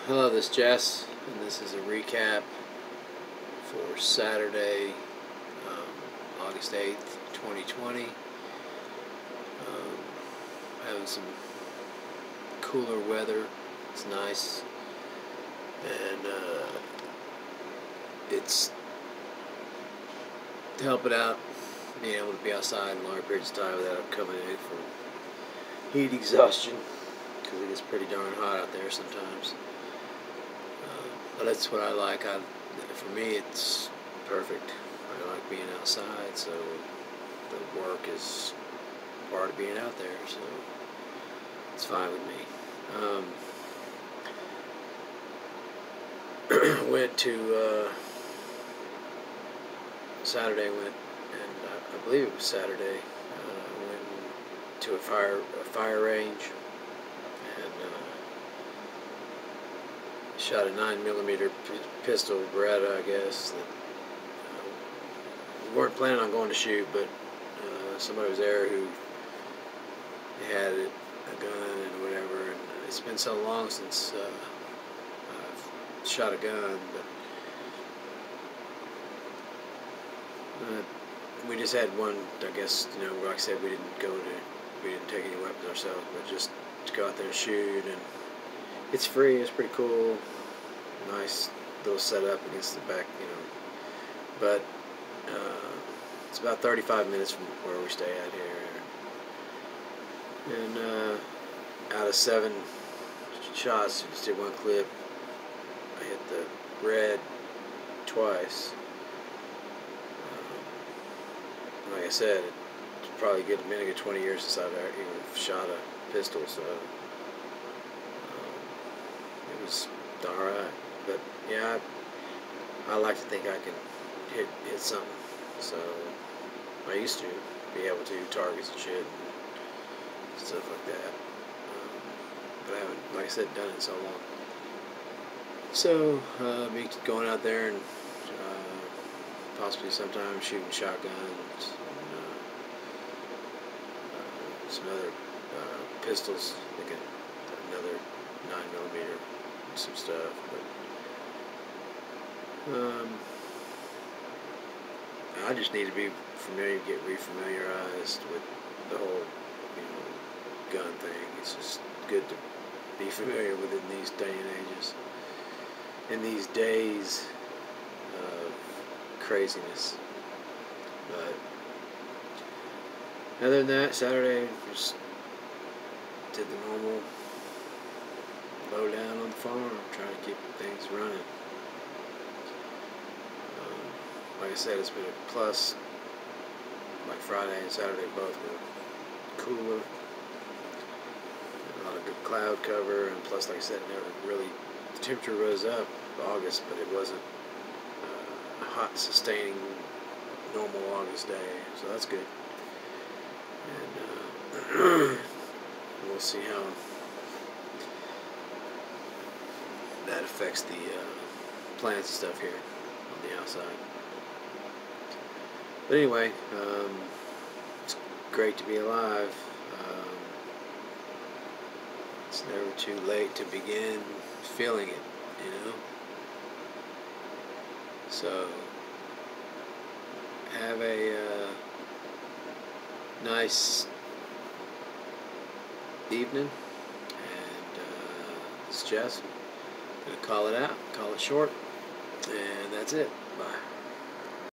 Hello, this is Jess, and this is a recap for Saturday, August 8th, 2020. Having some cooler weather. It's nice, and it's to help it out, being able to be outside in longer periods of time without coming in from heat exhaustion, because it gets pretty darn hot out there sometimes. But that's what I like. For me, it's perfect. I like being outside, so the work is part of being out there, so it's fine with me. Went to Saturday. And I believe it was Saturday. Went to a fire range. Shot a 9mm pistol Beretta, I guess. That, we weren't planning on going to shoot, but somebody was there who had a gun and whatever. And it's been so long since I've shot a gun, but we just had one. I guess, like I said, we didn't take any weapons ourselves, but just to go out there and shoot. And it's free. It's pretty cool. Nice little setup against the back, But it's about 35 minutes from where we stay at here. And out of 7 shots, just did 1 clip. I hit the red twice. Like I said, it's probably been a good 20 years since I've even shot a pistol, so it was alright. But yeah, I like to think I can hit something. So I used to be able to targets and shit and stuff like that. But I haven't, like I said, done it in so long. So me going out there and possibly sometime shooting shotguns and some other pistols. I think another 9mm and some stuff. But I just need to be get refamiliarized with the whole, gun thing. It's just good to be familiar with it in these day and ages, in these days of craziness. But other than that, Saturday just did the normal low down on the farm, trying to keep things running. Like I said, it's been a plus. Like Friday and Saturday both were cooler. A lot of good cloud cover, and plus, like I said, the temperature rose up August, but it wasn't a hot, sustaining, normal August day, so that's good. And we'll see how that affects the plants and stuff here on the outside. But anyway, it's great to be alive. It's never too late to begin feeling it, So, have a nice evening, and this is Jess. I'm going to call it out, call it short, and that's it. Bye.